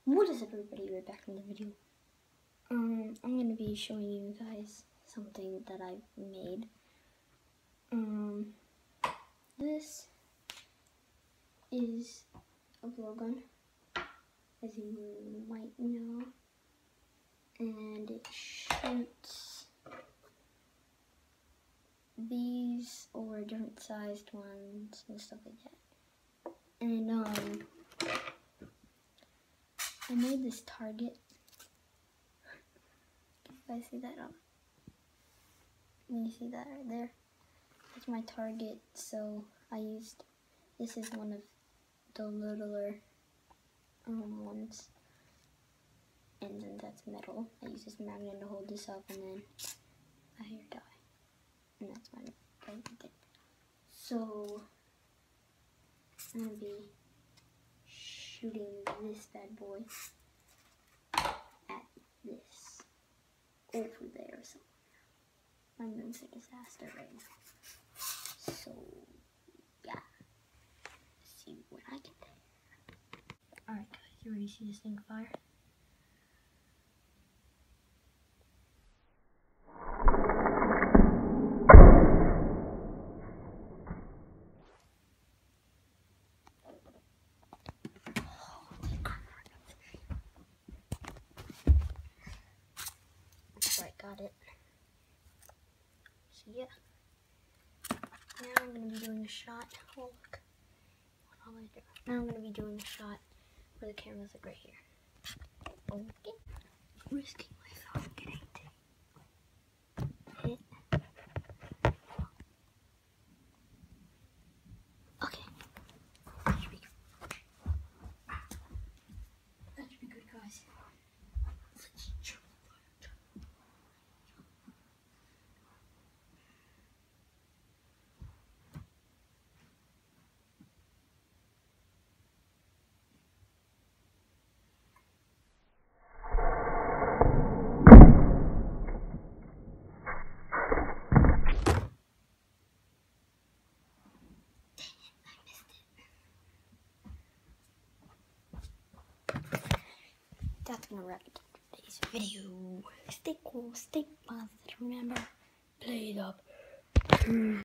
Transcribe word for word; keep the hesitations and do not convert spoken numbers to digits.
What is up, everybody? We're back in the video. Um, I'm gonna be showing you guys something that I've made. Um, this is a blowgun, as you might know, and it shoots these or different sized ones and stuff like that. And um. I made this target. Can you guys see that? Oh. Can you see that right there? That's my target. So I used, this is one of the littler um, ones. And then that's metal. I use this magnet to hold this up, and then I hear die. And that's my target thing. So I'm gonna be shooting this bad boy at this over there somewhere. I'm going to disaster right now. So yeah, let's see what I can do. Alright guys, you ready to see this thing fire? Alright, got it. So yeah. Now I'm gonna be doing a shot. Oh look. What am I doing? Now I'm gonna be doing a shot where the camera's like right here. Okay. Risking myself getting hit. Okay. That should be good. That should be good, guys. Let's jump. That's gonna wrap it up today's video. Stay cool, stay positive, remember, play it up.